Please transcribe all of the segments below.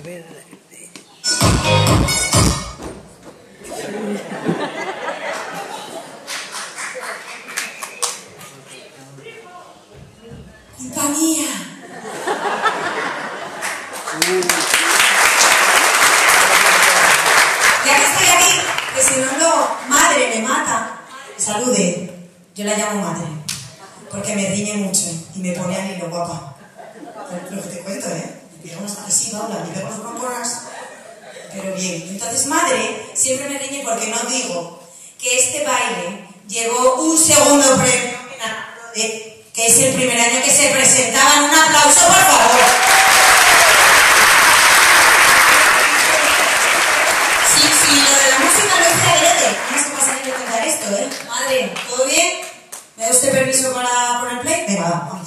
ver. Compañía. Ya que estoy aquí, que si no, madre me mata. Salude. Yo la llamo madre. Porque me riñe mucho y me pone a hilo, guapa. Lo que te cuento, ¿eh? Así, Paula, me pego con porras. Pero bien. Entonces, madre siempre me riñe porque no digo que este baile llevó un segundo premio que es el primer año que se presentaban. Un aplauso, por favor. Sí, lo de la música lo hice adrede. No es que pasa ni de contar esto, ¿eh? Madre, ¿todo bien? ¿Me da usted permiso para poner play? Venga, vamos.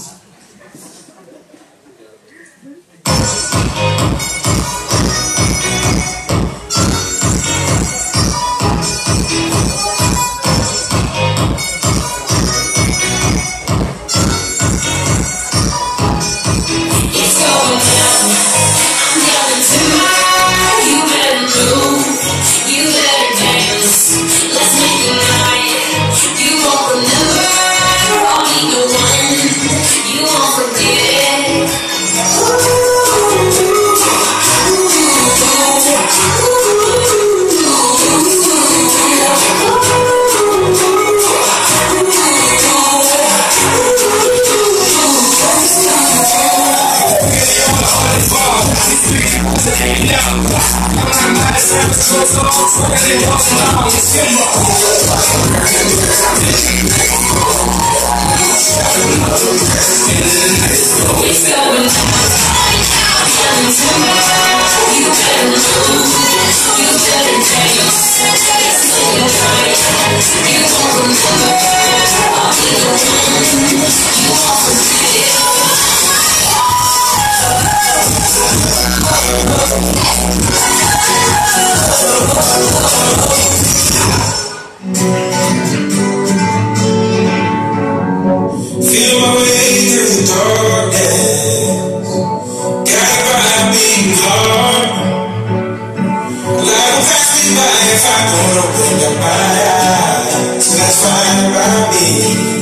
Feel my way through the darkness. Got my beating heart. Life will pass me by if I don't open up my eyes. That's fine by me.